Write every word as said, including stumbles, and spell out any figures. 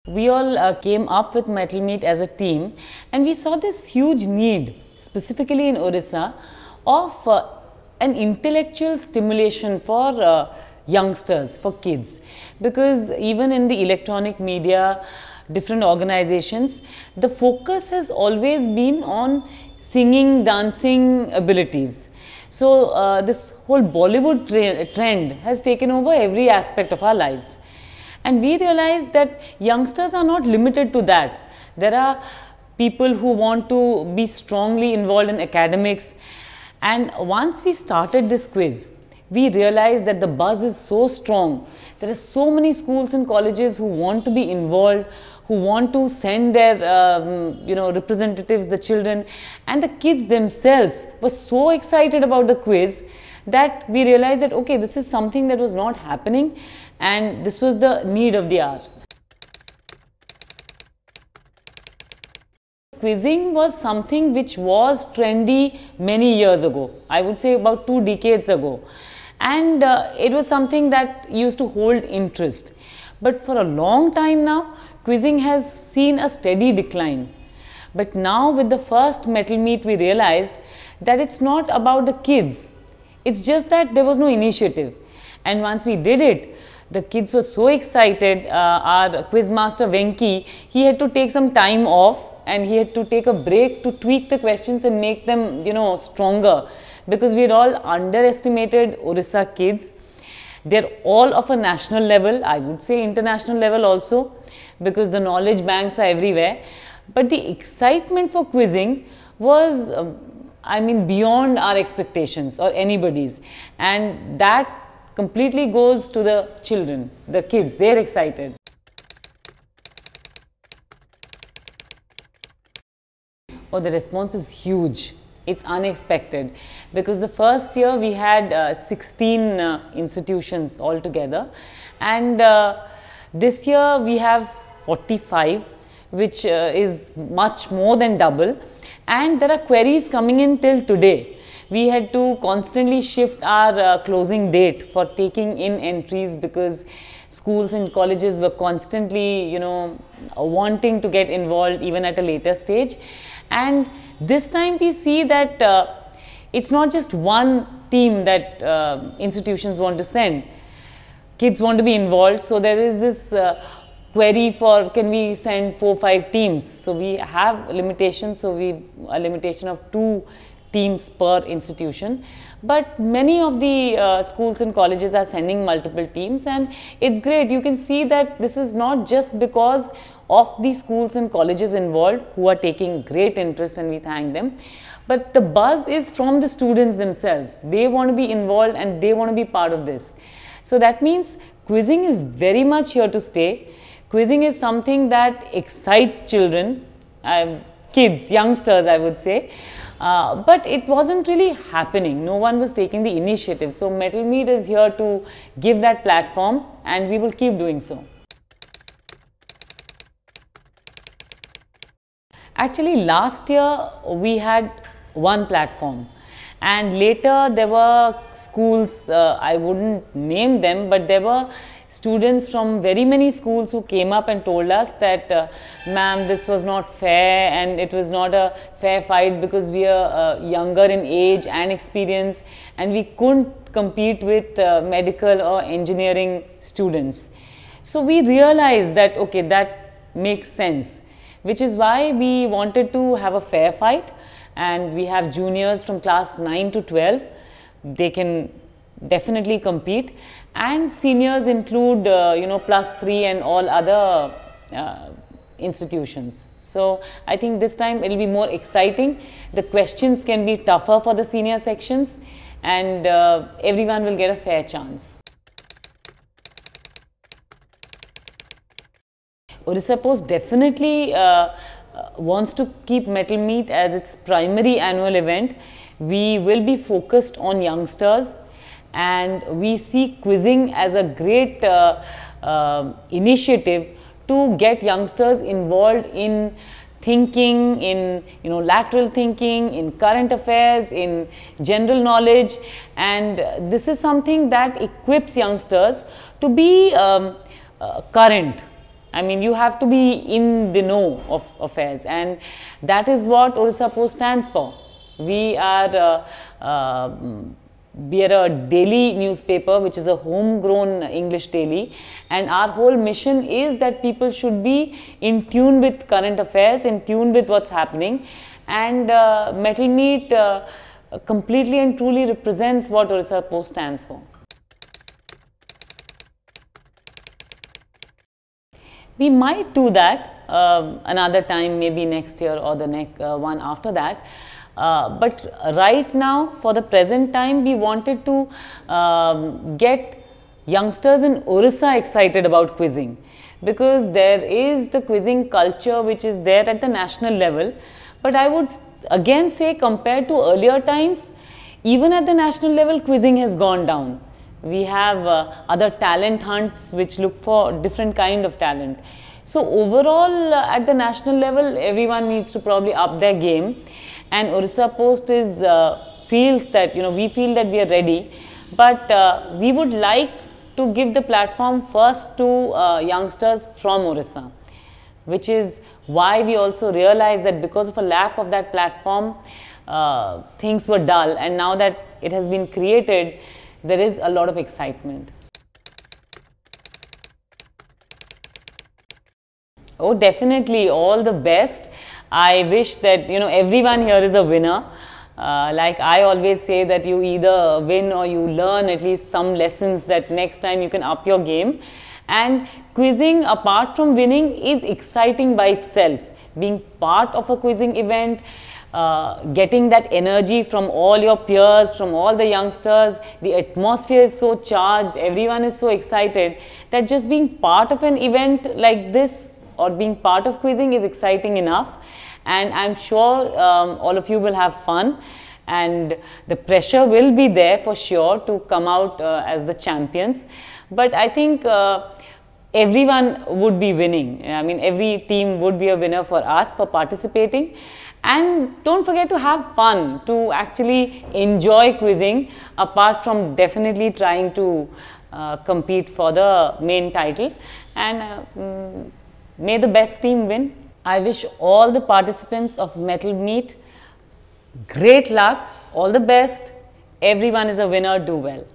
We all uh, came up with Mettle Meet as a team, and we saw this huge need, specifically in Odisha, of uh, an intellectual stimulation for uh, youngsters, for kids. Because even in the electronic media, different organizations, the focus has always been on singing, dancing abilities. So uh, this whole Bollywood tra trend has taken over every aspect of our lives. And we realized that youngsters are not limited to that. There are people who want to be strongly involved in academics. And once we started this quiz, we realized that the buzz is so strong. There are so many schools and colleges who want to be involved, who want to send their um, you know, representatives, the children, and the kids themselves were so excited about the quiz that we realized that, okay, this is something that was not happening, and this was the need of the hour. Quizzing was something which was trendy many years ago, I would say about two decades ago, and uh, it was something that used to hold interest. But for a long time now, quizzing has seen a steady decline. But now with the first Mettle Meet, we realized that it's not about the kids. It's just that there was no initiative. And once we did it, the kids were so excited. Uh, our quiz master Venki, he had to take some time off and he had to take a break to tweak the questions and make them, you know, stronger, because we had all underestimated Odisha kids. They're all of a national level, I would say international level also, because the knowledge banks are everywhere. But the excitement for quizzing was, um, I mean, beyond our expectations or anybody's, and that completely goes to the children, the kids. They're excited. Oh, the response is huge. It's unexpected, because the first year we had uh, sixteen uh, institutions altogether, and uh, this year we have forty-five, which uh, is much more than double, and there are queries coming in till today. We had to constantly shift our uh, closing date for taking in entries, because schools and colleges were constantly, you know, wanting to get involved even at a later stage. And this time we see that uh, it's not just one team that uh, institutions want to send. Kids want to be involved, so there is this uh, query for, can we send four, five teams? So we have limitations, so we a limitation of two teams per institution, but many of the uh, schools and colleges are sending multiple teams, and it's great. You can see that this is not just because of the schools and colleges involved who are taking great interest, and we thank them, but the buzz is from the students themselves. They want to be involved and they want to be part of this. So that means quizzing is very much here to stay. Quizzing is something that excites children, uh, kids, youngsters, I would say. Uh, but it wasn't really happening. No one was taking the initiative. So Mettle Meet is here to give that platform, and we will keep doing so. Actually, last year we had one platform, and later there were schools, uh, I wouldn't name them, but there were students from very many schools who came up and told us that, uh, ma'am, this was not fair, and it was not a fair fight because we are uh, younger in age and experience, and we couldn't compete with uh, medical or engineering students. So we realized that, okay, that makes sense, which is why we wanted to have a fair fight, and we have juniors from class nine to twelve. They can definitely compete, and seniors include uh, you know, plus three and all other uh, institutions. So I think this time it will be more exciting. The questions can be tougher for the senior sections, and uh, everyone will get a fair chance. Odisha Post definitely uh, wants to keep Mettle Meet as its primary annual event. We will be focused on youngsters, and we see quizzing as a great uh, uh, initiative to get youngsters involved in thinking, in, you know, lateral thinking, in current affairs, in general knowledge, and this is something that equips youngsters to be um, uh, current I mean, you have to be in the know of affairs, and that is what Odisha Post stands for. We are uh, uh, we are a daily newspaper, which is a homegrown English daily, and our whole mission is that people should be in tune with current affairs, in tune with what's happening, and uh, Mettle Meet uh, completely and truly represents what Odisha Post stands for. We might do that uh, another time, maybe next year or the next uh, one after that. Uh, but right now, for the present time, we wanted to um, get youngsters in Odisha excited about quizzing, because there is the quizzing culture which is there at the national level. But I would again say, compared to earlier times, even at the national level, quizzing has gone down. We have uh, other talent hunts which look for different kind of talent. So overall, uh, at the national level, everyone needs to probably up their game, and Odisha Post is uh, feels that, you know, we feel that we are ready, but uh, we would like to give the platform first to uh, youngsters from Odisha, which is why we also realize that because of a lack of that platform, uh, things were dull, and now that it has been created, there is a lot of excitement. Oh, definitely, all the best. I wish that, you know, everyone here is a winner. Uh, like I always say, that you either win or you learn at least some lessons that next time you can up your game. And quizzing, apart from winning, is exciting by itself. Being part of a quizzing event, uh, getting that energy from all your peers, from all the youngsters, the atmosphere is so charged, everyone is so excited, that just being part of an event like this or being part of quizzing is exciting enough. And I'm sure um, all of you will have fun, and the pressure will be there for sure to come out uh, as the champions. But I think uh, everyone would be winning. I mean, every team would be a winner for us for participating. And don't forget to have fun, to actually enjoy quizzing, apart from definitely trying to uh, compete for the main title. And uh, mm, may the best team win. I wish all the participants of Mettle Meet great luck, all the best. Everyone is a winner, do well.